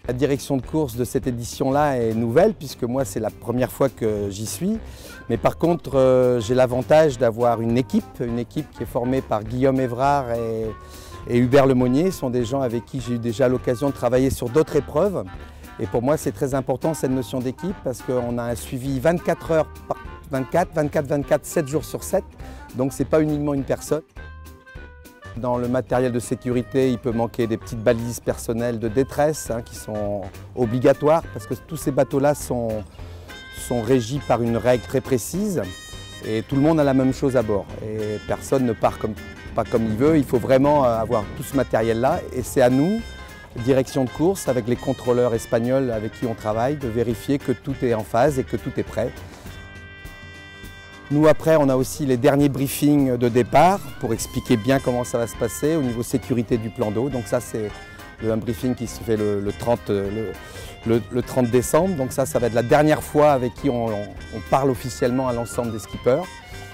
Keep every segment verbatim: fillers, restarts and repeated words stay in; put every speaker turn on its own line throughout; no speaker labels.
La direction de course de cette édition-là est nouvelle puisque moi c'est la première fois que j'y suis. Mais par contre euh, j'ai l'avantage d'avoir une équipe, une équipe qui est formée par Guillaume Évrard et, et Hubert Lemonnier. Ce sont des gens avec qui j'ai eu déjà l'occasion de travailler sur d'autres épreuves. Et pour moi c'est très important cette notion d'équipe parce qu'on a un suivi vingt-quatre heures par vingt-quatre, vingt-quatre vingt-quatre, sept jours sur sept. Donc ce n'est pas uniquement une personne. Dans le matériel de sécurité, il peut manquer des petites balises personnelles de détresse hein, qui sont obligatoires parce que tous ces bateaux-là sont, sont régis par une règle très précise et tout le monde a la même chose à bord. Et personne ne part comme, pas comme il veut, il faut vraiment avoir tout ce matériel-là et c'est à nous, direction de course, avec les contrôleurs espagnols avec qui on travaille, de vérifier que tout est en phase et que tout est prêt. Nous, après, on a aussi les derniers briefings de départ pour expliquer bien comment ça va se passer au niveau sécurité du plan d'eau. Donc ça, c'est un briefing qui se fait le, le, trente, le, le, le trente décembre. Donc ça, ça va être la dernière fois avec qui on, on parle officiellement à l'ensemble des skippers.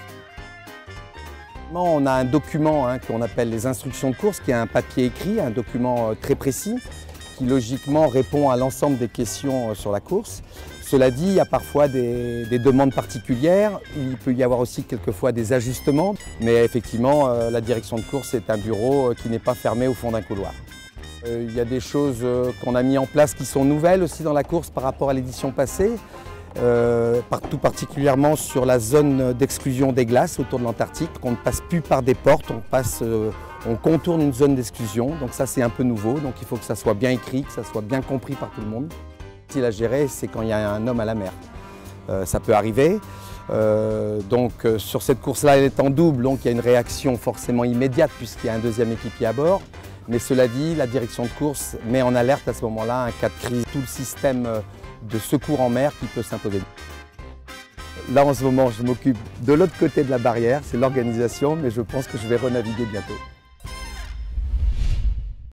On a un document hein, qu'on appelle les instructions de course, qui est un papier écrit, un document très précis, qui logiquement répond à l'ensemble des questions sur la course. Cela dit, il y a parfois des, des demandes particulières, il peut y avoir aussi quelquefois des ajustements, mais effectivement, euh, la direction de course est un bureau qui n'est pas fermé au fond d'un couloir. Euh, il y a des choses euh, qu'on a mis en place qui sont nouvelles aussi dans la course par rapport à l'édition passée, euh, tout particulièrement sur la zone d'exclusion des glaces autour de l'Antarctique. On ne passe plus par des portes, on, passe, euh, on contourne une zone d'exclusion, donc ça c'est un peu nouveau, donc il faut que ça soit bien écrit, que ça soit bien compris par tout le monde. À gérer, c'est quand il y a un homme à la mer. Euh, ça peut arriver. Euh, donc euh, sur cette course-là, elle est en double, donc il y a une réaction forcément immédiate puisqu'il y a un deuxième équipier à bord. Mais cela dit, la direction de course met en alerte à ce moment-là un cas de crise, tout le système de secours en mer qui peut s'imposer. Là en ce moment, je m'occupe de l'autre côté de la barrière, c'est l'organisation, mais je pense que je vais renaviguer bientôt.